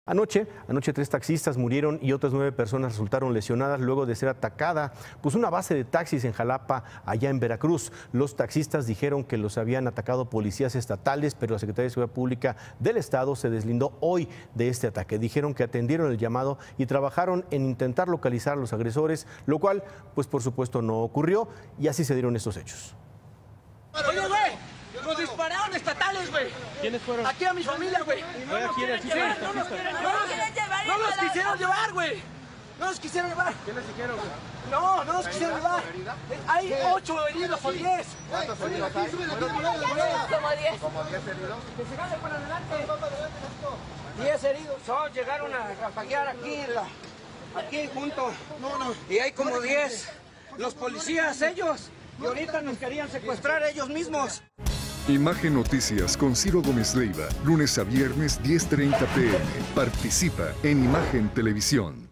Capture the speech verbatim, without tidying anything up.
Anoche, anoche tres taxistas murieron y otras nueve personas resultaron lesionadas luego de ser atacada pues una base de taxis en Jalapa, allá en Veracruz. Los taxistas dijeron que los habían atacado policías estatales, pero la Secretaría de Seguridad Pública del Estado se deslindó hoy de este ataque. Dijeron que atendieron el llamado y trabajaron en intentar localizar a los agresores, lo cual, pues por supuesto, no ocurrió, y así se dieron estos hechos. Oye, güey, nos dispararon estatales, güey. ¿Quiénes fueron? Aquí a mi familia, güey. No nos quieren llevar, no nos quieren llevar. No nos quisieron llevar, güey. No nos quisieron llevar. ¿Qué les dijeron? No, no nos quisieron llevar. Hay ocho heridos o diez. ¿Cuántos heridos hay? Como diez. ¿Como diez heridos? Que se jale para adelante. Diez heridos. No, llegaron a rafaguear aquí, en la, aquí junto. No, no. Y hay como diez. Los policías, ellos. Y ahorita nos querían secuestrar ellos mismos. Imagen Noticias con Ciro Gómez Leiva, lunes a viernes diez treinta p m Participa en Imagen Televisión.